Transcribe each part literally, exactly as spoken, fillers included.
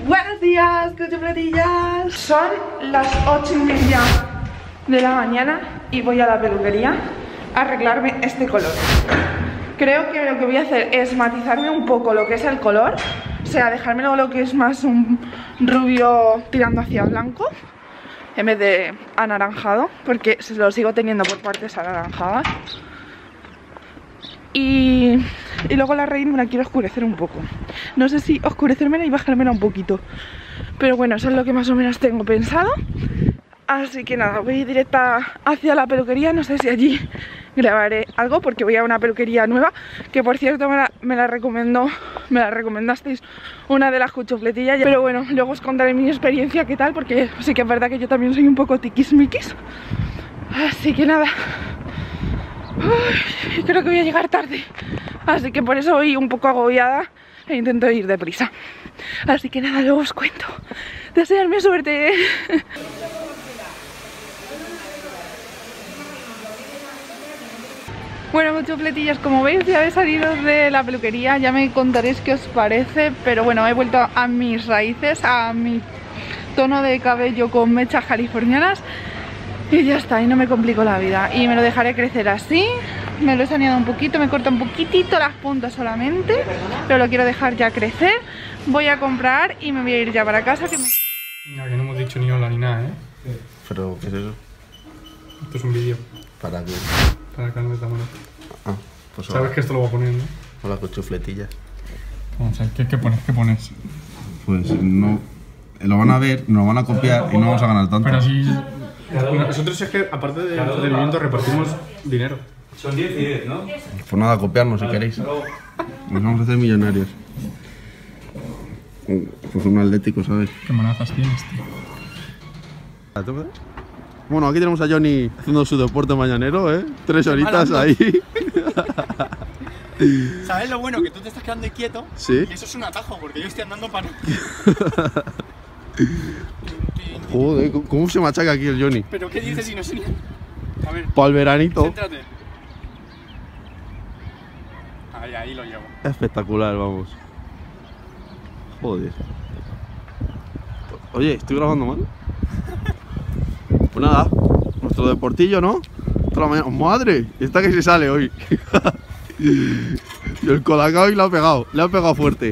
Buenos días, cuchufletillas. Son las ocho y media de la mañana y voy a la peluquería a arreglarme este color. Creo que lo que voy a hacer es matizarme un poco lo que es el color, o sea, dejármelo lo que es más un rubio tirando hacia blanco en vez de anaranjado, porque se lo sigo teniendo por partes anaranjadas. Y, y luego la raíz me la quiero oscurecer un poco. No sé si oscurecérmela y bajármela un poquito, pero bueno, eso es lo que más o menos tengo pensado. Así que nada, voy directa hacia la peluquería. No sé si allí grabaré algo porque voy a una peluquería nueva, que por cierto me la, me la recomendó, me la recomendasteis una de las cuchufletillas. Pero bueno, luego os contaré mi experiencia qué tal, porque sí que es verdad que yo también soy un poco tiquismiquis. Así que nada, uy, creo que voy a llegar tarde, así que por eso voy un poco agobiada e intento ir deprisa. Así que nada, luego os cuento. Desearme suerte. Bueno, cuchufletillas, como veis ya he salido de la peluquería, ya me contaréis qué os parece, pero bueno, he vuelto a mis raíces, a mi tono de cabello con mechas californianas y ya está, y no me complico la vida. Y me lo dejaré crecer así, me lo he saneado un poquito, me corta un poquitito las puntas solamente, pero lo quiero dejar ya crecer. Voy a comprar y me voy a ir ya para casa. Que me... No, que no hemos dicho ni hola ni nada, ¿eh? ¿Pero qué es eso? Esto es un vídeo. ¿Para qué? Para el canal de Tamara. Ah, pues Sabes hola. que esto lo voy a poner, ¿no? Hola, cuchufletillas. Vamos a ver, ¿qué, qué pones? ¿Qué pones? Pues no... Lo van a ver, nos lo van a copiar y no vamos a ganar tanto. Pero si... Bueno, nosotros es que, aparte de entretenimiento, repartimos dinero. Son diez y diez, ¿no? Pues nada, copiarnos si queréis. Nos vamos a hacer millonarios. Pues un atlético, ¿sabes? Qué manazas tienes, tío. Bueno, aquí tenemos a Johnny haciendo su deporte mañanero, ¿eh? Tres horitas ahí. ¿Sabes lo bueno? Que tú te estás quedando quieto. Sí. Y eso es un atajo, porque yo estoy andando para... Joder, ¿cómo se machaca aquí el Johnny? ¿Pero qué dices si no sé ni...? A ver, Para el veranito. céntrate. Ahí, ahí lo llevo. Espectacular, vamos. Joder. Oye, ¿estoy grabando mal? Pues nada, nuestro deportillo, ¿no? Toda la mañana. ¡Madre! Esta que se sale hoy. Y el colacao y le ha pegado. Le ha pegado fuerte.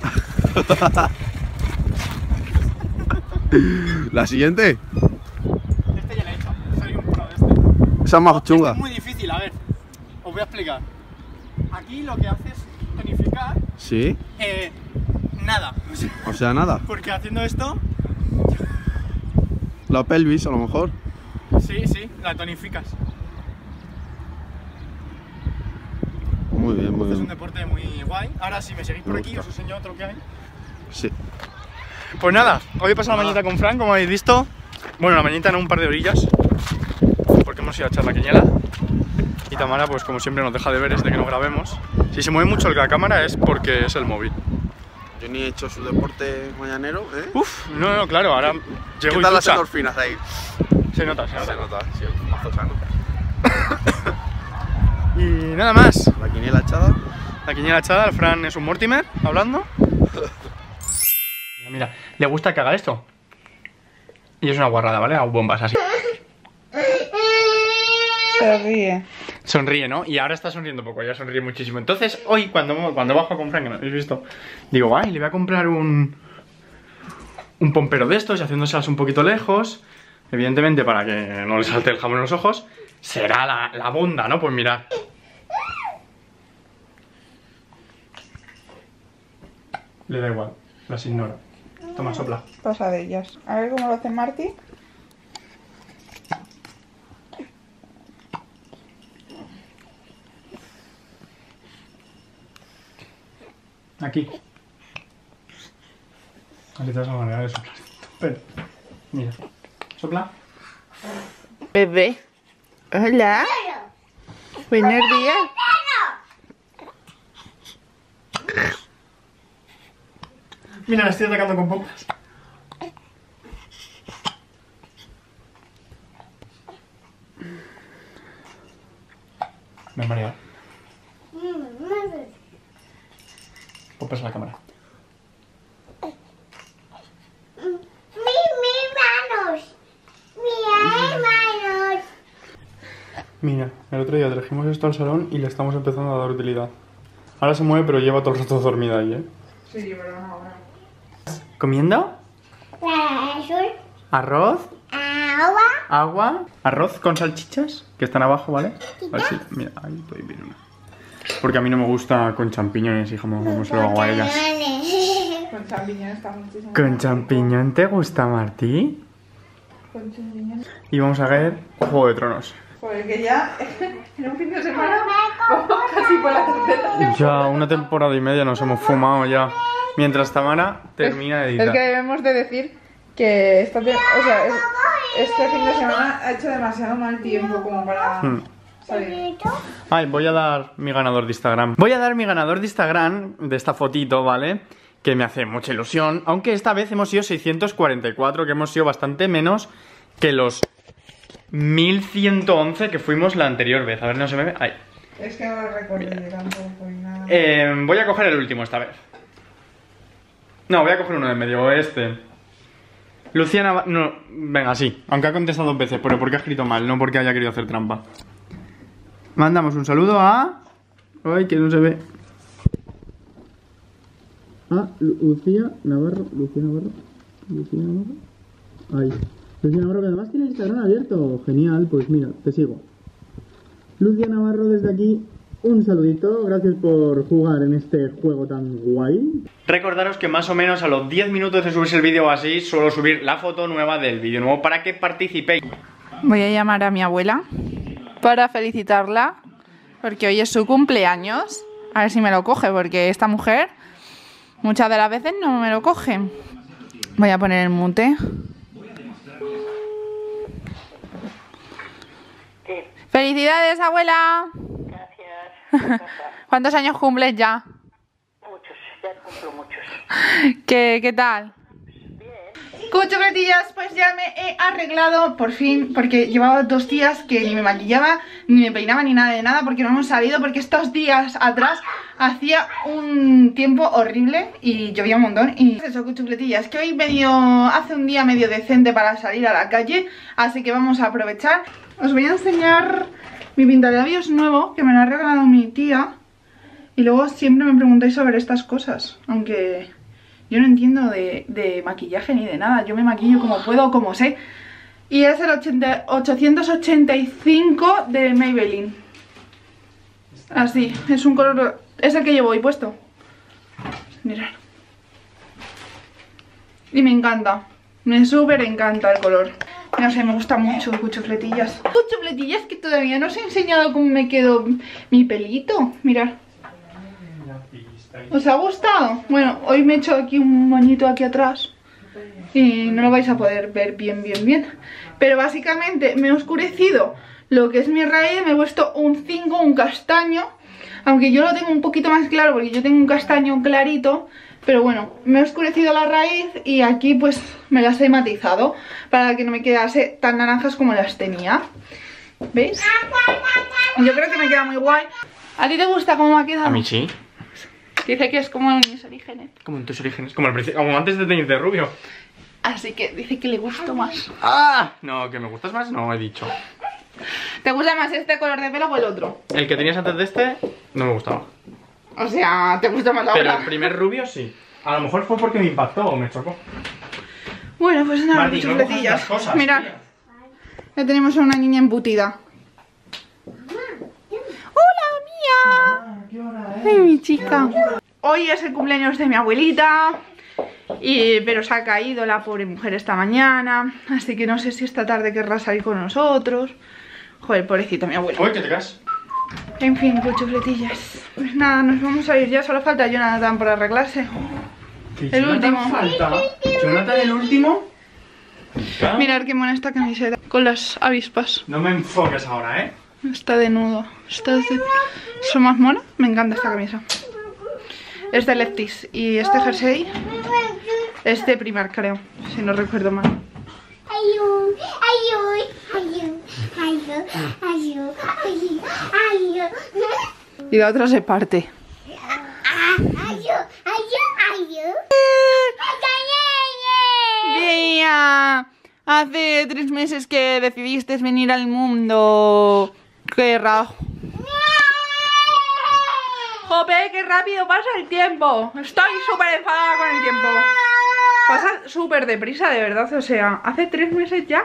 La siguiente. Este ya lo he hecho. Soy un pro de este. Esa es más Este chunga. es muy difícil, a ver. Os voy a explicar. Aquí lo que hace es tonificar... Sí. Eh... Nada. O sea, nada. Porque haciendo esto... La pelvis, a lo mejor. Sí, sí, la tonificas. Muy bien, muy Es un bien. deporte muy guay. Ahora si me seguís por Me aquí gusta. os enseño otro que hay. Sí. Pues nada, hoy he pasado la mañanita con Fran, como habéis visto. Bueno, la mañanita no, un par de orillas, porque hemos ido a echar la quiniela. Y Tamara, pues como siempre, nos deja deberes de que no grabemos. Si se mueve mucho la cámara es porque es el móvil. Johnny ha hecho su deporte mañanero, ¿eh? Uf, no, no, claro, ahora ¿Qué llego y tal las ducha. endorfinas ahí? Se nota, se nota. Se nota, sí, mazo sano. Y nada más. La quiniela echada. La quiniela echada, el Fran es un Mortimer, hablando. Mira, mira, le gusta que haga esto. Y es una guarrada, ¿vale? Hago bombas así. Se ríe. Sonríe, ¿no? Y ahora está sonriendo poco, ya sonríe muchísimo. Entonces, hoy, cuando, cuando bajo con Frank, que me habéis visto, digo, ay, le voy a comprar un... un pompero de estos y haciéndoselas un poquito lejos. Evidentemente, para que no le salte el jamón en los ojos. Será la, la bonda, ¿no? Pues mirad. Le da igual, las ignora. Toma, sopla. Pasa de ellas. A ver cómo lo hace Marty. Aquí. Aquí te vas a manera de soplar. Pero, mira. Sopla. Bebé. Hola. Buenos días. Mira, la estoy atacando con pompas. Me he mareado. Pompas a la cámara. Mira, el otro día trajimos esto al salón y le estamos empezando a dar utilidad. Ahora se mueve, pero lleva todo el rato dormida ahí, ¿eh? Sí, pero no ahora. ¿Comiendo? ¿Arroz? Agua. ¿Agua? ¿Arroz con salchichas? Que están abajo, ¿vale? A ver si... Mira, ahí puede ver una. Porque a mí no me gusta con champiñones, hija, como se lo hago a ellas. Con champiñones está muchísimo. ¿Con champiñón te gusta, Martí? Con champiñones. Y vamos a ver Juego de Tronos. Joder, que ya en un fin de semana vamos casi por la tercera. Ya una temporada y media nos hemos fumado ya. Mientras Tamara termina de editar. Es que debemos de decir que esta te- o sea, es- este fin de semana ha hecho demasiado mal tiempo como para Hmm. salir. Ay, voy a dar mi ganador de Instagram. Voy a dar mi ganador de Instagram de esta fotito, ¿vale? Que me hace mucha ilusión. Aunque esta vez hemos sido seiscientos cuarenta y cuatro, que hemos sido bastante menos que los mil ciento once que fuimos la anterior vez. A ver, no se me ve. Ahí. Es que no lo recuerdo yo tampoco ni nada. Eh, voy a coger el último esta vez. No, voy a coger uno de medio, este. Luciana... No, venga, sí. Aunque ha contestado dos veces, pero porque ha escrito mal, no porque haya querido hacer trampa. Mandamos un saludo a... Ay, que no se ve. A Lucía Navarro. Lucía Navarro. Lucía Navarro. Ahí. Lucía Navarro, que además tiene el Instagram abierto. Genial, pues mira, te sigo. Lucía Navarro, desde aquí, un saludito. Gracias por jugar en este juego tan guay. Recordaros que más o menos a los diez minutos de subirse el vídeo así, suelo subir la foto nueva del vídeo nuevo para que participéis. Voy a llamar a mi abuela para felicitarla porque hoy es su cumpleaños. A ver si me lo coge, porque esta mujer muchas de las veces no me lo coge. Voy a poner el mute. ¡Felicidades, abuela! Gracias. ¿Cuántos años cumples ya? Muchos, ya cumplo muchos. ¿Qué, qué tal? Cuchufletillas, pues ya me he arreglado por fin, porque llevaba dos días que ni me maquillaba, ni me peinaba, ni nada de nada, porque no hemos salido, porque estos días atrás hacía un tiempo horrible y llovía un montón. Y eso, cuchufletillas, que hoy medio, hace un día medio decente para salir a la calle, así que vamos a aprovechar. Os voy a enseñar mi pintalabios nuevo, que me lo ha regalado mi tía, y luego siempre me preguntáis sobre estas cosas, aunque... yo no entiendo de, de maquillaje ni de nada. Yo me maquillo como puedo, como sé. Y es el ochenta, ochocientos ochenta y cinco de Maybelline. Así, es un color... es el que llevo hoy puesto. Mirad. Y me encanta. Me súper encanta el color. No sé, me gusta mucho, cuchufletillas. Cuchufletillas, que todavía no os he enseñado cómo me quedó mi pelito. Mirad. ¿Os ha gustado? Bueno, hoy me he hecho aquí un moñito aquí atrás y no lo vais a poder ver bien, bien, bien. Pero básicamente me he oscurecido lo que es mi raíz, me he puesto un cinco, un castaño. Aunque yo lo tengo un poquito más claro porque yo tengo un castaño clarito. Pero bueno, me he oscurecido la raíz y aquí pues me las he matizado para que no me quedase tan naranjas como las tenía. ¿Veis? Yo creo que me queda muy guay. ¿A ti te gusta cómo me ha quedado? A mí sí. Dice que es como en mis orígenes. Como en tus orígenes. Como, al principio, como antes de teñirte de rubio. Así que dice que le gustó más. ¡Ah! No, que me gustas más, no he dicho. ¿Te gusta más este color de pelo o el otro? El que tenías antes de este, no me gustaba. O sea, ¿te gusta más la Pero otra? el primer rubio sí. A lo mejor fue porque me impactó o me chocó. Bueno, pues nada, Marti, no chufletillas. cojas las cosas, Mirad, tía. ya tenemos a una niña embutida. ¡Hola, mía! ¡Ay, mi chica! Hoy es el cumpleaños de mi abuelita, y, pero se ha caído la pobre mujer esta mañana, así que no sé si esta tarde querrá salir con nosotros. Joder, pobrecita mi abuela. Uy, que te caes. En fin, cuchufletillas. Pues nada, nos vamos a ir ya, solo falta Jonathan por arreglarse. El último. Falta. Jonathan, el último. Mirad qué mona esta camiseta con las avispas. No me enfoques ahora, ¿eh? Está de nudo. Está de... ¿Son más mona? Me encanta esta camisa. Es de Lefties. Y este jersey es de Primark, creo, si no recuerdo mal. Ayú, ayú, ayú, ayú, ayú, ayú, ayú. Y la otra se parte. Ayú, ayú, ayú. ¡Bea! Hace tres meses que decidiste venir al mundo. Qué rajo. Jope, qué rápido pasa el tiempo. Estoy súper enfadada con el tiempo. Pasa súper deprisa, de verdad. O sea, hace tres meses ya.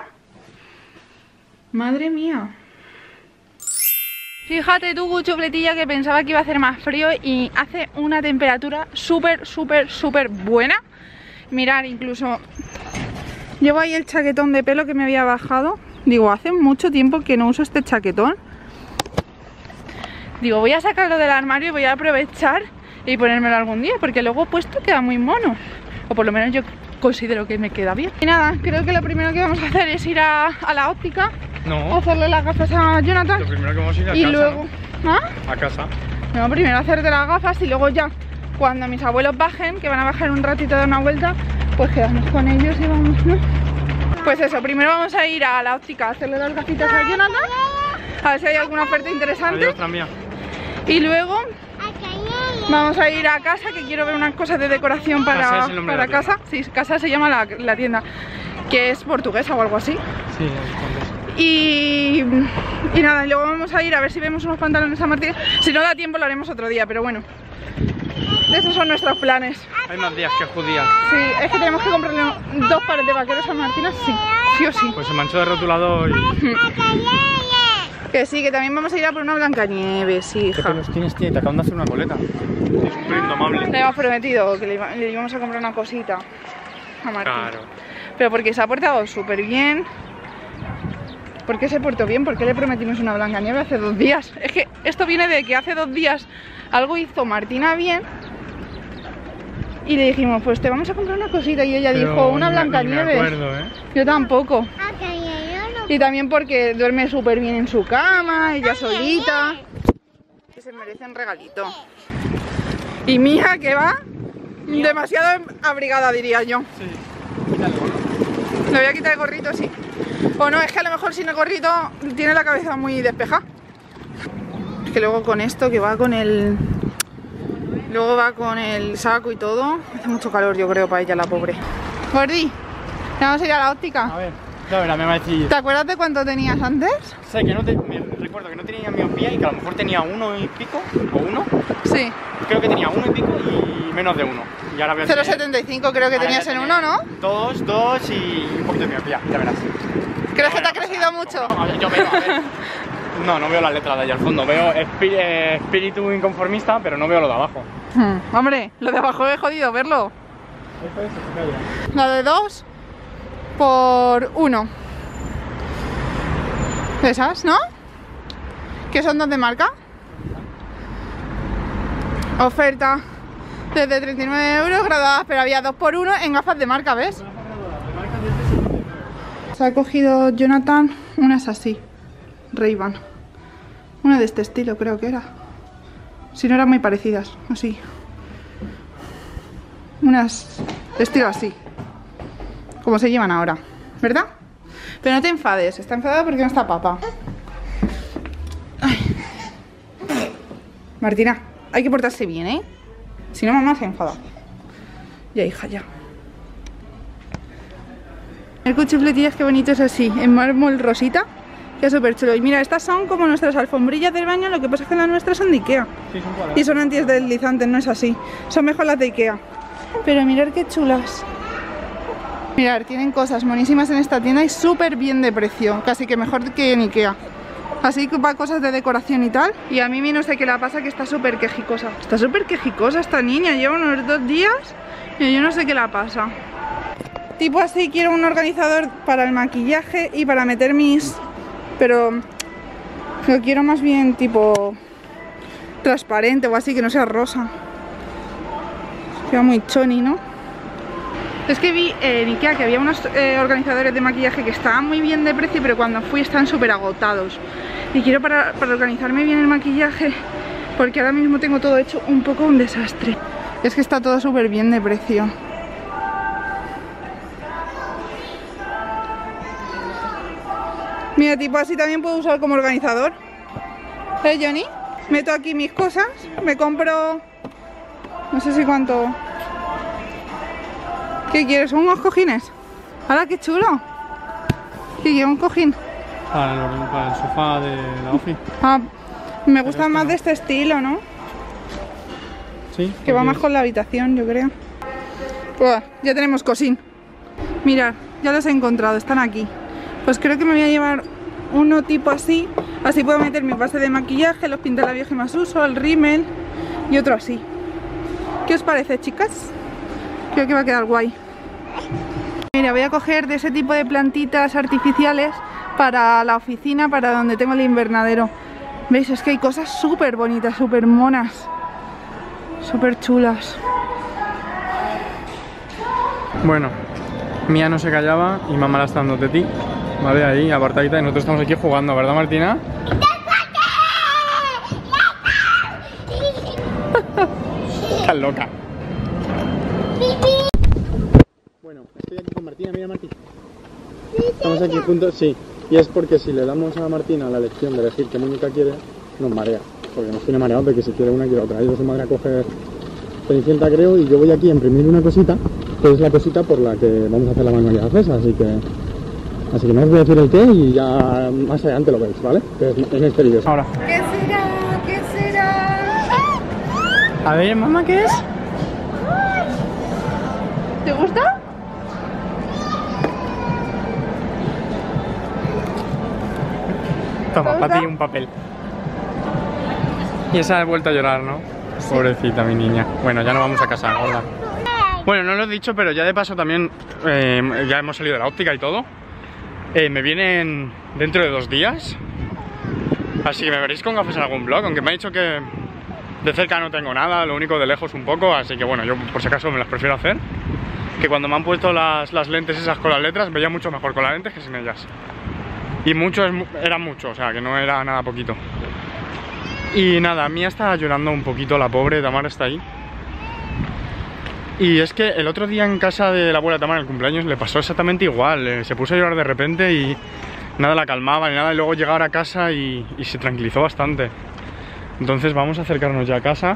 Madre mía. Fíjate tú, chupletilla, que pensaba que iba a hacer más frío y hace una temperatura súper, súper, súper buena. Mirad, incluso llevo ahí el chaquetón de pelo que me había bajado. Digo, hace mucho tiempo que no uso este chaquetón. Digo, voy a sacarlo del armario y voy a aprovechar y ponérmelo algún día, porque luego puesto queda muy mono. O por lo menos yo considero que me queda bien. Y nada, creo que lo primero que vamos a hacer es ir a, a la óptica. No. A hacerle las gafas a Jonathan. Lo primero que vamos a ir a y casa. luego... ¿Ah? A casa. No, primero hacerte las gafas y luego ya, cuando mis abuelos bajen, que van a bajar un ratito de una vuelta, pues quedamos con ellos y vamos, ¿no? Pues eso, primero vamos a ir a la óptica a hacerle las gafitas a Jonathan, a ver si hay alguna oferta interesante. Adiós, tranvía. Y luego vamos a ir a casa, que quiero ver unas cosas de decoración para, Casa es el nombre para de la casa. Sí, casa se llama la, la tienda, que es portuguesa o algo así. Sí, es Y, y nada, y luego vamos a ir a ver si vemos unos pantalones a Martín. Si no da tiempo lo haremos otro día, pero bueno, esos son nuestros planes. Hay más días que judías. Sí, es que tenemos que comprarle dos pares de vaqueros a Martina, sí, sí o sí. Pues se manchó de rotulador y... Que sí, que también vamos a ir a por una Blancanieves, sí, ¿Qué hija. pelos tienes, tía? Te acaban de hacer una coleta. Es súper indomable. Le hemos prometido que le, iba- le íbamos a comprar una cosita a Martín. Claro. Pero porque se ha portado súper bien. ¿Por qué se portó bien? ¿Por qué le prometimos una Blancanieves hace dos días? Es que esto viene de que hace dos días algo hizo Martina bien y le dijimos, pues te vamos a comprar una cosita, y ella Pero dijo, una ni me- ni Blancanieves. me acuerdo, ¿eh? Yo tampoco. Y también porque duerme súper bien en su cama, ella solita. Que se merece un regalito. Y Mía, que va demasiado abrigada, diría yo. Sí. Le voy a quitar el gorrito, sí. O no, es que a lo mejor sin el gorrito tiene la cabeza muy despejada. Es que luego con esto, que va con el... Luego va con el saco y todo. Hace mucho calor, yo creo, para ella, la pobre. Gordi, vamos a ir a la óptica. A ver, ya verá, me va a decir... ¿Te acuerdas de cuánto tenías antes? Sé que no te... me recuerdo que no tenía miopía y que a lo mejor tenía uno y pico, o uno. Sí. Creo que tenía uno y pico y menos de uno. Y ahora voy a cero tener- coma setenta y cinco creo que ahora tenías voy a en tener uno, ¿no? Dos, dos y un poquito de miopía, ya verás. ¿Crees que te ha crecido mucho? A ver, yo veo, a ver. No, no veo las letras de allá al fondo. Veo espi- eh, espíritu inconformista, pero no veo lo de abajo. Hmm, Hombre, lo de abajo es jodido verlo. La de dos por uno. Esas, ¿no? ¿Qué son dos de marca? Oferta desde treinta y nueve euros graduadas, pero había dos por uno en gafas de marca, ¿ves? Se ha cogido Jonathan unas así, Ray-Ban. Una de este estilo creo que era. Si no eran muy parecidas, así. Unas de estilo así. Como se llevan ahora, ¿verdad? Pero no te enfades, está enfadada porque no está papá. Ay. Martina, hay que portarse bien, ¿eh? Si no, mamá se enfada. Ya, hija, ya. El cuchufletillas, qué bonito es así, en mármol rosita. Que es súper chulo. Y mira, estas son como nuestras alfombrillas del baño, lo que pasa es que las nuestras son de Ikea. Sí, son cuadradas. Y son antideslizantes, no es así. Son mejor las de Ikea. Pero mirad qué chulas. Mirad, tienen cosas monísimas en esta tienda y súper bien de precio. Casi que mejor que en Ikea. Así que va cosas de decoración y tal. Y a mí no sé qué la pasa, que está súper quejicosa. Está súper quejicosa esta niña. Lleva unos dos días y yo no sé qué la pasa. Tipo así, quiero un organizador para el maquillaje y para meter mis... Pero lo quiero más bien tipo transparente o así, que no sea rosa. Queda muy choni, ¿no? Es que vi en Ikea que había unos eh, organizadores de maquillaje que estaban muy bien de precio, pero cuando fui están súper agotados. Y quiero para, para organizarme bien el maquillaje, porque ahora mismo tengo todo hecho un poco un desastre. Es que está todo súper bien de precio. Mira, tipo así también puedo usar como organizador. ¿Eh, Johnny? Meto aquí mis cosas, me compro... No sé si cuánto... ¿Qué quieres? ¿Unos cojines? ¡Hala, qué chulo! ¿Qué quiero? ¿Un cojín? Para el, para el sofá de la ofi. Ah, me gusta este más no. de este estilo, ¿no? Sí. Que va porque- más con la habitación, yo creo. Buah, ya tenemos cosín. Mirad, ya los he encontrado, están aquí. Pues creo que me voy a llevar uno tipo así. Así puedo meter mi base de maquillaje, los pintalabios que más uso, el rímel y otro así. ¿Qué os parece, chicas? Creo que va a quedar guay. Mira, voy a coger de ese tipo de plantitas artificiales para la oficina, para donde tengo el invernadero. ¿Veis? Es que hay cosas súper bonitas, súper monas, súper chulas. Bueno, Mía no se callaba y mamá la está dando teti. Vale, ahí, apartadita. Y nosotros estamos aquí jugando, ¿verdad, Martina? Estás loca. Bueno, estoy aquí con Martina, mira Martina. Estamos aquí juntos, sí. Y es porque si le damos a Martina la elección de elegir qué muñeca quiere, nos marea. Porque nos tiene mareado de que si quiere una quiere otra. Ha ido su madre a coger Cenicienta, creo, y yo voy aquí a imprimir una cosita, que es la cosita por la que vamos a hacer la manualidad fresa, así que... Así que no os voy a decir el qué y ya más adelante lo veis, ¿vale? Que es en este vídeo. Ahora. ¿Qué será? ¿Qué será? A ver, mamá, ¿qué es? ¿Te gusta? Toma, ¿Te para ti gusta? un papel. Y esa ha vuelto a llorar, ¿no? Pobrecita mi niña. Bueno, ya no vamos a casa, gorda. Bueno, no lo he dicho, pero ya de paso también eh, ya hemos salido de la óptica y todo. Eh, me vienen dentro de dos días. Así que me veréis con gafas en algún vlog, aunque me ha dicho que de cerca no tengo nada, lo único de lejos un poco, así que bueno, yo por si acaso me las prefiero hacer. Que cuando me han puesto las, las lentes esas con las letras, veía mucho mejor con las lentes que sin ellas. Y mucho es, mu- era mucho, o sea que no era nada poquito. Y nada, Mía está llorando un poquito, la pobre, Tamara está ahí. Y es que el otro día en casa de la abuela Tamara, el cumpleaños, le pasó exactamente igual. eh, Se puso a llorar de repente y nada la calmaba ni nada. Y luego llegar a casa y, y se tranquilizó bastante. Entonces vamos a acercarnos ya a casa.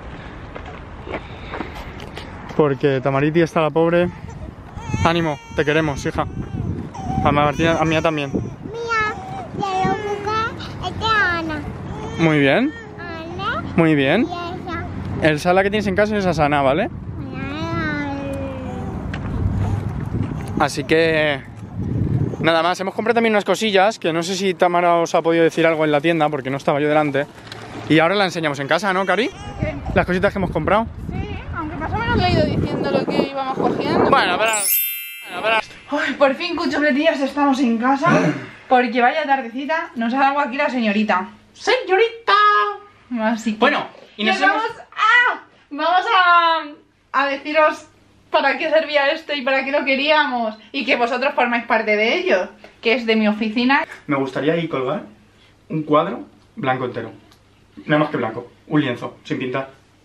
Porque Tamariti está la pobre. Ánimo, te queremos, hija. A Martina, a Mía también. Mira, ya lo busqué. Este es Ana. Muy bien, Ana muy bien. y esa. El sala que tienes en casa es Asana, ¿vale? Así que... Nada más, hemos comprado también unas cosillas que no sé si Tamara os ha podido decir algo en la tienda porque no estaba yo delante. Y ahora la enseñamos en casa, ¿no, Cari? ¿Qué? Las cositas que hemos comprado. Sí, aunque más o menos le he ido diciendo lo que íbamos cogiendo. Bueno, verás. Bueno, verás. Ay, por fin, cuchupletillas, estamos en casa. Porque vaya tardecita, nos ha dado aquí la señorita. ¡Señorita! Así que... Bueno, y y nos nos hemos... vamos a... Vamos a... a deciros para qué servía esto y para qué lo queríamos. Y que vosotros formáis parte de ello. Que es de mi oficina. Me gustaría ahí colgar un cuadro blanco entero. Nada más que blanco. Un lienzo, sin pintar.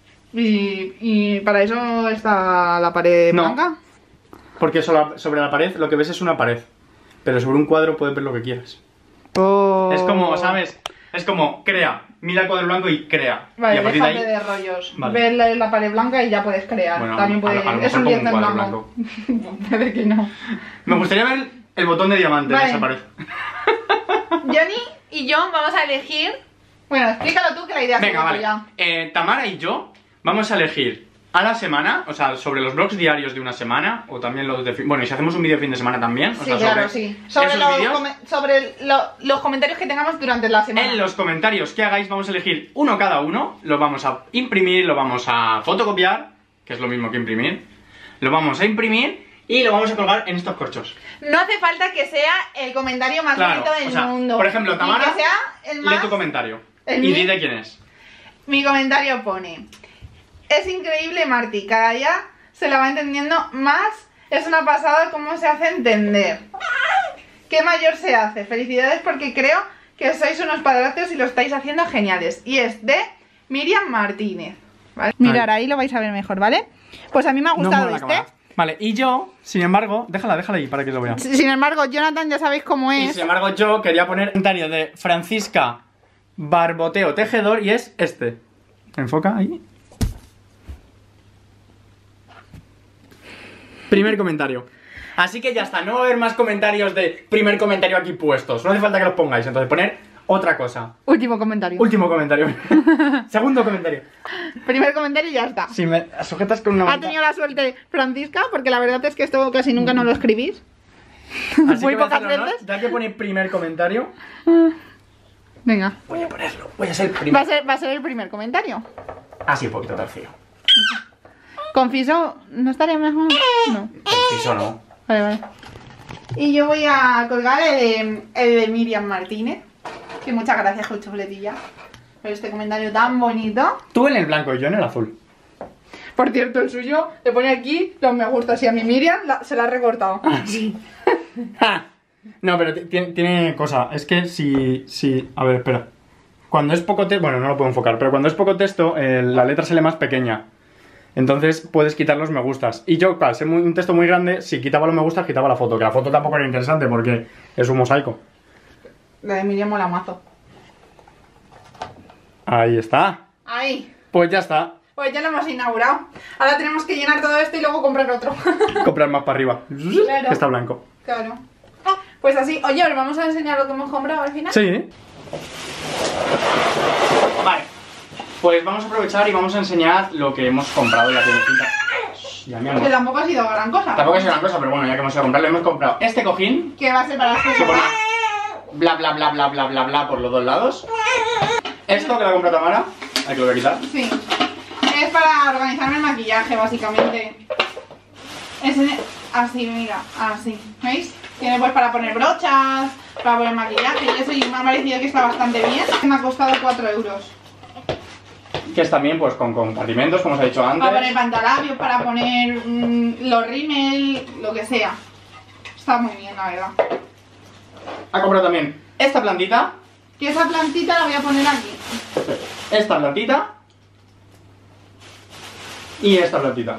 Y, y para eso está la pared No. blanca. Porque sobre sobre la pared lo que ves es una pared. Pero sobre un cuadro puedes ver lo que quieras. Oh. Es como, ¿sabes? Es como, crea. Mira el cuadro blanco y crea. y Vale, a partir de déjate ahí... de rollos. Vale. Ve la, la pared blanca y ya puedes crear. Bueno, También a puedes... lo- a lo es un mejor lienzo como en un blanco. cuadro Puede que no. Me gustaría ver el botón de diamante Vale. de esa pared. Johnny y yo vamos a elegir... Bueno, explícalo tú que la idea es Venga, vale. tuya. Eh, Tamara y yo vamos a elegir a la semana, o sea, sobre los blogs diarios de una semana, o también los de fin... Bueno, y si hacemos un vídeo fin de semana también, o Sí, sea, claro, sobre sí. Sobre, esos los, vídeos, come- sobre lo- los comentarios que tengamos durante la semana. en los comentarios que hagáis vamos a elegir uno cada uno, lo vamos a imprimir, lo vamos a fotocopiar, que es lo mismo que imprimir, lo vamos a imprimir y lo vamos a colgar en estos corchos. No hace falta que sea el comentario más Claro, bonito del o sea, mundo. por ejemplo, Y Tamara, que sea el lee más... tu comentario el y mi- di de quién es. Mi comentario pone: es increíble, Marti, cada día se la va entendiendo más. Es una pasada cómo se hace entender. ¿Qué mayor se hace? Felicidades porque creo que sois unos padrastros y lo estáis haciendo geniales. Y es de Miriam Martínez, ¿vale? Mirar, ahí lo vais a ver mejor, ¿vale? Pues a mí me ha No gustado mueve la este. cámara. Vale, y yo, sin embargo, déjala, déjala ahí para que lo vea. Sin embargo, Jonathan ya sabéis cómo Y es. sin embargo yo quería poner un comentario de Francisca Barboteo Tejedor y es este. Enfoca ahí. Primer comentario. Así que ya está, no va a haber más comentarios de primer comentario aquí puestos. No hace falta que los pongáis, entonces poner otra cosa. Último comentario. Último comentario. Segundo comentario. Primer comentario y ya está. Si me sujetas con una Ha manta. tenido la suerte Francisca, porque la verdad es que esto casi nunca no lo escribís. Así Muy que voy a pocas hacer honor, veces. ya que pone primer comentario, Venga. voy a ponerlo. Voy a ser el Va a primer. ser, va a ser el primer comentario. Así un poquito torcido. Confiso, ¿no estaría mejor? No. Eso no. Vale, vale. Y yo voy a colgar el de, el de Miriam Martínez. Que muchas gracias, con chuletilla, por este comentario tan bonito. Tú en el blanco y yo en el azul. Por cierto, el suyo le pone aquí los me gustas y a mi Miriam la- se la ha recortado. Sí. Ja. No, pero tiene, tiene cosa. Es que si, si... A ver, espera. Cuando es poco texto... Bueno, no lo puedo enfocar. Pero cuando es poco texto, eh, la letra se lee más pequeña. Entonces puedes quitar los me gustas. Y yo, al ser muy- un texto muy grande, si quitaba los me gustas, quitaba la foto. Que la foto tampoco era interesante porque es un mosaico. La de Miriam mola mazo. Ahí está. Ahí. Pues ya está. Pues ya lo hemos inaugurado. Ahora tenemos que llenar todo esto y luego comprar otro. Comprar más para arriba. Claro. Que está blanco. Claro. Pues así, oye, ¿os vamos a enseñar lo que hemos comprado al final? Sí. Vale. Pues vamos a aprovechar y vamos a enseñar lo que hemos comprado en la tiendecita. Ya, mi amor. Que tampoco ha sido gran cosa. Tampoco es una cosa, pero bueno, ya que hemos ido a comprarlo, hemos comprado este cojín Que va a ser para hacer. que pone bla bla bla bla bla bla bla por los dos lados. Esto que lo ha comprado Tamara, hay que lo voy a quitar. Sí. Es para organizarme el maquillaje, básicamente. Es en- así, mira, así. ¿Veis? Tiene pues para poner brochas, para poner maquillaje y eso, y me ha parecido que está bastante bien. Me ha costado cuatro euros. Que es también pues con compartimentos, como os he dicho Para poner antes. pantalabios, para poner mm, los rímel, lo que sea. Está muy bien, la verdad. Ha comprado también esta plantita, Que esa plantita la voy a poner aquí. esta plantita y esta plantita.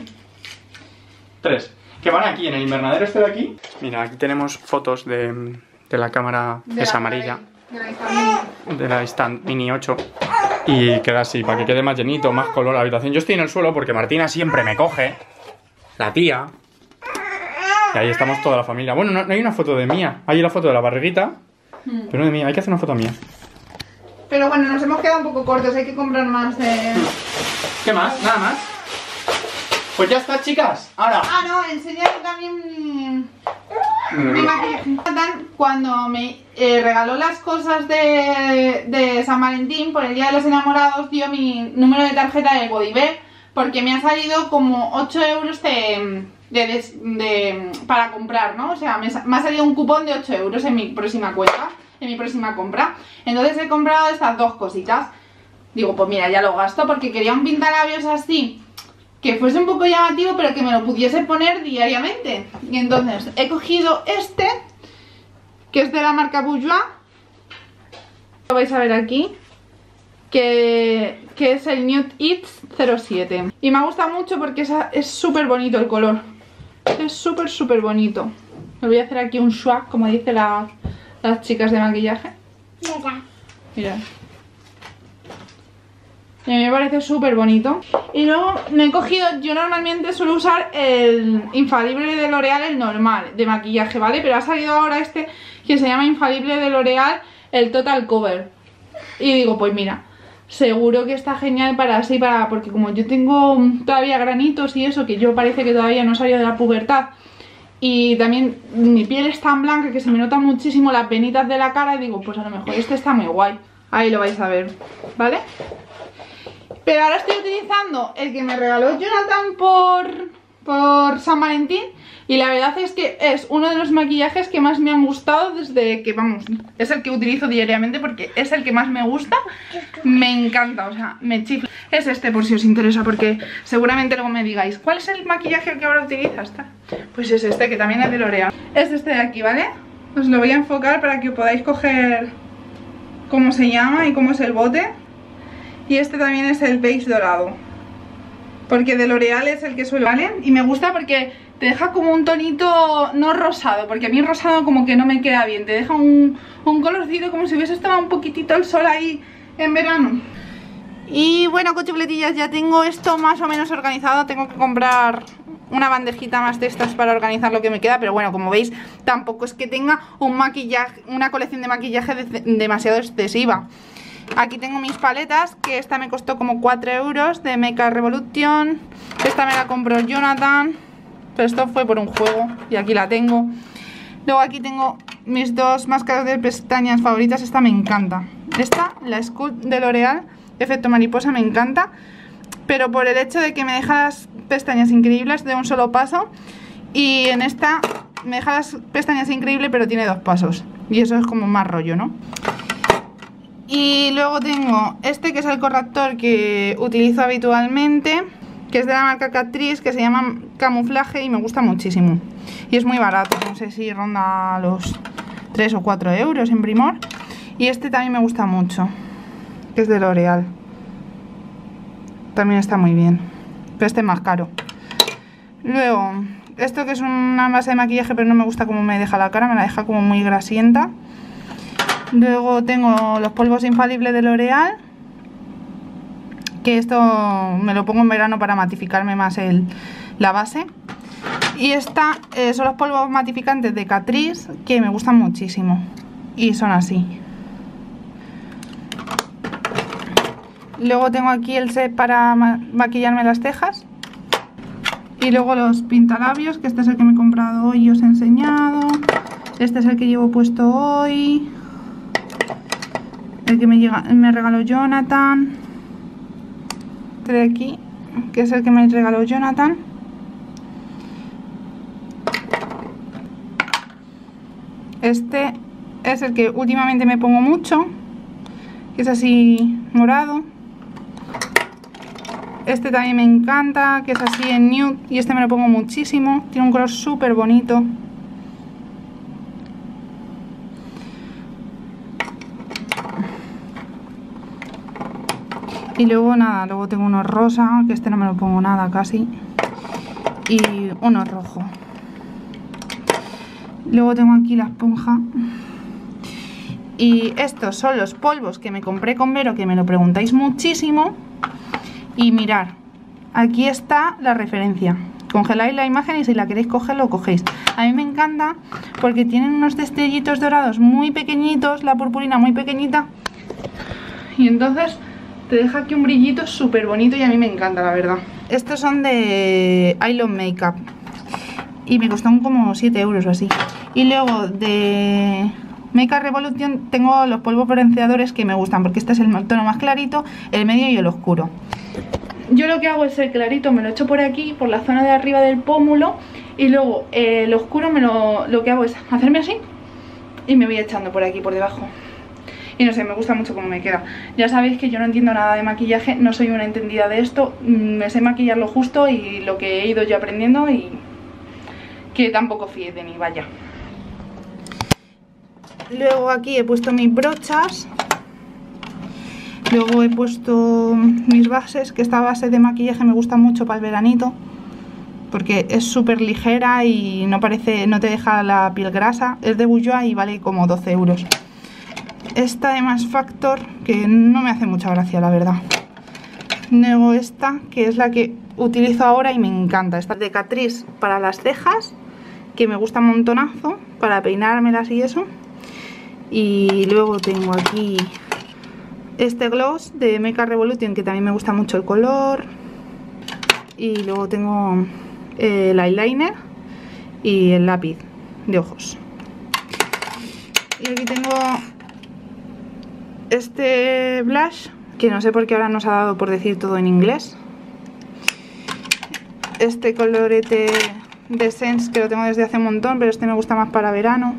Tres. Que van aquí en el invernadero este de aquí. Mira, aquí tenemos fotos de, de la cámara De esa la- amarilla. de la Instagram. De la Instant Mini ocho. Y queda así, para que quede más llenito, más color la habitación. Yo estoy en el suelo porque Martina siempre me coge. La tía. Y ahí estamos toda la familia. Bueno, no, no hay una foto de mía. Hay la foto de la barriguita, pero no de mía. Hay que hacer una foto mía. Pero bueno, nos hemos quedado un poco cortos, hay que comprar más de... ¿Qué más? Nada más. Pues ya está, chicas. Ahora. Ah, no, enseñar también mi, mi maquillaje. Cuando me eh, regaló las cosas de, de San Valentín por el Día de los Enamorados, dio mi número de tarjeta de Bodybell porque me ha salido como ocho euros de, de, de- de- para comprar, ¿no? O sea, me, sa- me ha salido un cupón de ocho euros en mi próxima cuenta, en mi próxima compra. Entonces he comprado estas dos cositas. Digo, pues mira, ya lo gasto porque quería un pintalabios así, que fuese un poco llamativo, pero que me lo pudiese poner diariamente. Y entonces he cogido este, que es de la marca Bourjois. Lo vais a ver aquí, que, que es el Nude It's cero siete. Y me ha gustado mucho porque es es súper bonito el color. Es súper, súper bonito. Me voy a hacer aquí un swag, como dicen las, las chicas de maquillaje. Mira. Mirad. Y a mí me parece súper bonito. Y luego me he cogido, yo normalmente suelo usar el infalible de L'Oreal, el normal, de maquillaje, ¿vale? Pero ha salido ahora este que se llama infalible de L'Oreal, el Total Cover. Y digo, pues mira, seguro que está genial para así, para porque como yo tengo todavía granitos y eso, que yo parece que todavía no he salido de la pubertad. Y también mi piel es tan blanca que se me notan muchísimo las venitas de la cara. Y digo, pues a lo mejor este está muy guay. Ahí lo vais a ver, ¿vale? Pero ahora estoy utilizando el que me regaló Jonathan por, por San Valentín. Y la verdad es que es uno de los maquillajes que más me han gustado desde que, vamos, es el que utilizo diariamente porque es el que más me gusta. Me encanta, o sea, me chifla. Es este por si os interesa, porque seguramente luego me digáis, ¿cuál es el maquillaje que ahora utilizas? Pues es este, que también es de L'Oreal. Es este de aquí, ¿vale? Os lo voy a enfocar para que podáis coger cómo se llama y cómo es el bote. Y este también es el beige dorado, porque de L'Oreal es el que suelo, ¿vale? Y me gusta porque te deja como un tonito, no rosado, porque a mí el rosado como que no me queda bien. Te deja un, un colorcito como si hubiese estado un poquitito el sol ahí en verano. Y bueno, cochupletillas, ya tengo esto más o menos organizado. Tengo que comprar una bandejita más de estas para organizar lo que me queda. Pero bueno, como veis, tampoco es que tenga un maquillaje, una colección de maquillaje de, demasiado excesiva. Aquí tengo mis paletas, que esta me costó como cuatro euros, de Make Up Revolution. Esta me la compró Jonathan, pero esto fue por un juego y aquí la tengo. Luego aquí tengo mis dos máscaras de pestañas favoritas. Esta me encanta. Esta, la Sculpt de L'Oreal, efecto mariposa, me encanta. Pero por el hecho de que me deja las pestañas increíbles de un solo paso. Y en esta me deja las pestañas increíbles, pero tiene dos pasos. Y eso es como más rollo, ¿no? Y luego tengo este, que es el corrector que utilizo habitualmente, que es de la marca Catrice, que se llama Camuflaje y me gusta muchísimo. Y es muy barato, no sé si ronda los tres o cuatro euros en Primor. Y este también me gusta mucho, que es de L'Oreal. También está muy bien, pero este es más caro. Luego, esto que es una base de maquillaje, pero no me gusta cómo me deja la cara, me la deja como muy grasienta. Luego tengo los polvos infalibles de L'Oreal, que esto me lo pongo en verano para matificarme más el, la base. Y esta eh, son los polvos matificantes de Catrice, que me gustan muchísimo. Y son así. Luego tengo aquí el set para ma maquillarme las cejas. Y luego los pintalabios, que este es el que me he comprado hoy y os he enseñado. Este es el que llevo puesto hoy. El que me, llega, me regaló Jonathan. Este de aquí, que es el que me regaló Jonathan. Este es el que últimamente me pongo mucho, que es así morado. Este también me encanta, que es así en nude, y este me lo pongo muchísimo. Tiene un color súper bonito. Y luego nada, luego tengo uno rosa, que este no me lo pongo nada casi. Y uno rojo. Luego tengo aquí la esponja. Y estos son los polvos que me compré con Vero, que me lo preguntáis muchísimo. Y mirar, aquí está la referencia. Congeláis la imagen y si la queréis coger, lo cogéis. A mí me encanta porque tienen unos destellitos dorados muy pequeñitos, la purpurina muy pequeñita. Y entonces te deja aquí un brillito súper bonito y a mí me encanta, la verdad. Estos son de I Love Makeup. Y me costaron como siete euros o así. Y luego de Make Up Revolution tengo los polvos bronceadores que me gustan, porque este es el tono más clarito, el medio y el oscuro. Yo lo que hago es el clarito, me lo echo por aquí, por la zona de arriba del pómulo. Y luego eh, el oscuro me lo, lo que hago es hacerme así y me voy echando por aquí, por debajo. Y no sé, me gusta mucho cómo me queda. Ya sabéis que yo no entiendo nada de maquillaje, no soy una entendida de esto. Me sé maquillar lo justo y lo que he ido yo aprendiendo, y que tampoco fíe de mí, vaya. Luego aquí he puesto mis brochas. Luego he puesto mis bases, que esta base de maquillaje me gusta mucho para el veranito, porque es súper ligera y no parece, no te deja la piel grasa. Es de Bourjois y vale como doce euros. Esta de Max Factor, que no me hace mucha gracia, la verdad. Luego esta, que es la que utilizo ahora y me encanta. Esta es de Catrice para las cejas, que me gusta un montonazo, para peinármelas y eso. Y luego tengo aquí este gloss de Make Up Revolution, que también me gusta mucho el color. Y luego tengo el eyeliner y el lápiz de ojos. Y aquí tengo este blush, que no sé por qué ahora nos ha dado por decir todo en inglés. Este colorete de Sense, que lo tengo desde hace un montón, pero este me gusta más para verano.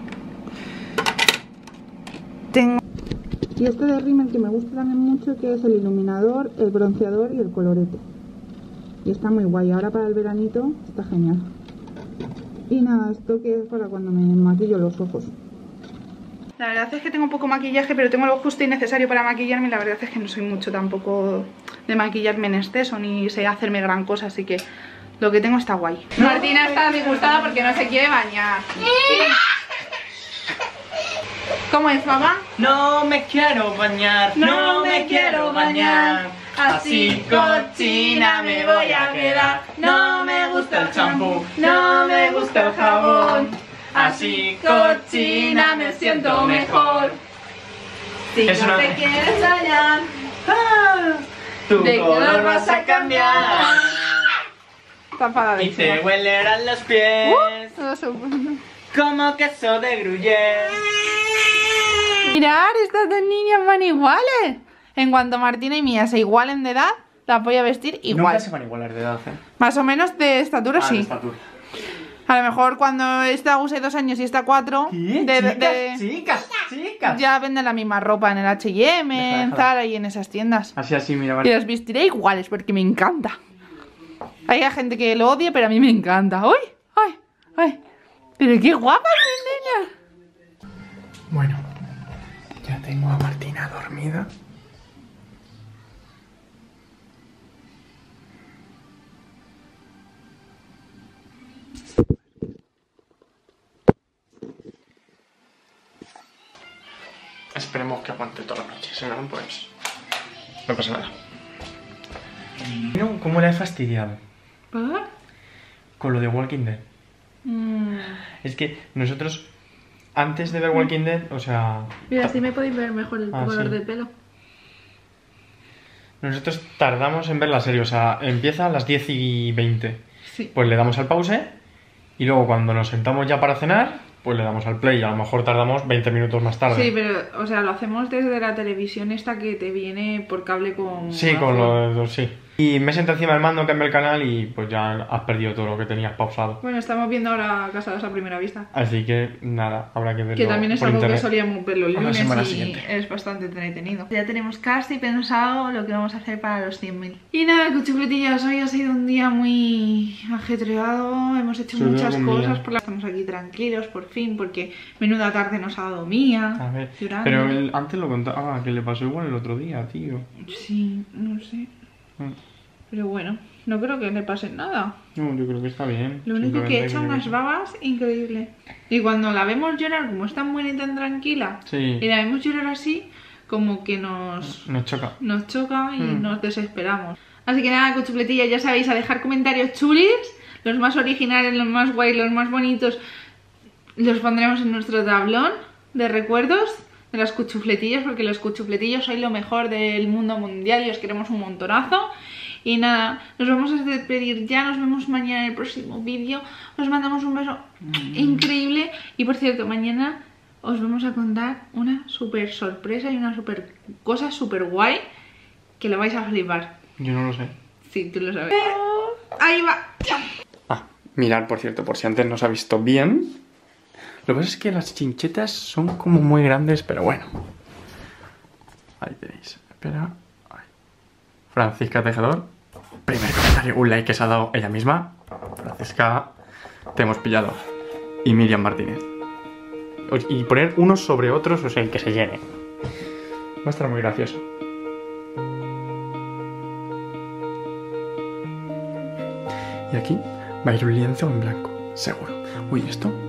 Tengo... Y este de Rimmel, que me gusta también mucho, que es el iluminador, el bronceador y el colorete. Y está muy guay, ahora para el veranito está genial. Y nada, esto que es para cuando me maquillo los ojos. La verdad es que tengo poco maquillaje, pero tengo lo justo y necesario para maquillarme. La verdad es que no soy mucho tampoco de maquillarme en exceso, ni sé hacerme gran cosa, así que lo que tengo está guay. Martina está disgustada porque no se quiere bañar. ¿Cómo es, mamá? No me quiero bañar, no, no me quiero bañar. Así cochina me voy a quedar. No me gusta el champú, no me gusta el jabón. Así cochina me siento mejor. Si Es no una- te quieres dañar, ah, Tu de color vas a cambiar. Está Y enfadadísima. te huelerán los pies como queso de gruyere. Mirad, estas dos niñas van iguales. En cuanto Martina y Mía se igualen de edad, las voy a vestir igual. Nunca se van a igualar de edad, ¿eh? Más o menos de estatura, Ah, de sí. estatura. A lo mejor cuando esta use dos años y esta cuatro, ¿Qué? de- chicas, de- chicas, chicas. ya venden la misma ropa en el H y M, Déjala, en déjala. Zara y en esas tiendas. Así, así, mira, Y vale. las vestiré iguales porque me encanta. Hay gente que lo odia, pero a mí me encanta. ¡Ay! ¡Ay! ¡Ay! ¡Pero qué guapas mis niñas! Bueno, ya tengo a Martina dormida. Esperemos que aguante toda la noche, si no, pues no pasa nada. No, ¿cómo la he fastidiado? ¿Por? Con lo de Walking Dead. Mm. Es que nosotros, antes de ver Walking Dead, o sea... Mira, así me podéis ver mejor el Ah, color sí. de pelo. Nosotros tardamos en ver la serie, o sea, empieza a las diez y veinte. Sí. Pues le damos al pause y luego cuando nos sentamos ya para cenar, pues le damos al play y a lo mejor tardamos veinte minutos más tarde. Sí, pero, o sea, lo hacemos desde la televisión esta que te viene por cable con... Sí, con los dos, sí. Y me senté encima del mando, cambié el canal y pues ya has perdido todo lo que tenías pausado. Bueno, estamos viendo ahora Casados a Primera Vista. Así que nada, habrá que verlo Que también es por algo internet. que solíamos ver los A la lunes semana y siguiente. es bastante entretenido. Ya tenemos casi pensado lo que vamos a hacer para los cien mil. Y nada, cuchufletillas, hoy ha sido un día muy ajetreado. Hemos hecho Sobre todo muchas con cosas. Mía. Por la... Estamos aquí tranquilos, por fin, porque menuda tarde nos ha dado Mía. A ver, llorando. pero él antes lo contaba, ah, que le pasó igual el otro día, tío. Sí, no sé. Mm. Pero bueno, no creo que le pase nada. No, yo creo que está bien. Lo único que Simplemente echa unas babas increíble. Y cuando la vemos llorar, como es tan buena y tan tranquila, Sí, y la vemos llorar así, como que nos, nos choca. nos choca y Mm. nos desesperamos. Así que nada, cuchufletillas, ya sabéis, a dejar comentarios chulis, los más originales, los más guays, los más bonitos, los pondremos en nuestro tablón de recuerdos de las cuchufletillas, porque los cuchufletillos sois lo mejor del mundo mundial y os queremos un montonazo. Y nada, nos vamos a despedir ya, nos vemos mañana en el próximo vídeo. Os mandamos un beso increíble. Y por cierto, mañana os vamos a contar una súper sorpresa y una súper cosa súper guay que lo vais a flipar. Yo no lo sé. Sí, tú lo sabes. Ahí va. Ah, mirad, por cierto, por si antes no se ha visto bien. Lo que pasa es que las chinchetas son como muy grandes, pero bueno. Ahí tenéis. Espera. Ahí. Francisca Tejedor. Primer comentario, un like que se ha dado ella misma. Francisca, te hemos pillado. Y Miriam Martínez. Y poner unos sobre otros, o sea, que se llene. Va a estar muy gracioso. Y aquí va a ir un lienzo en blanco, seguro. Uy, esto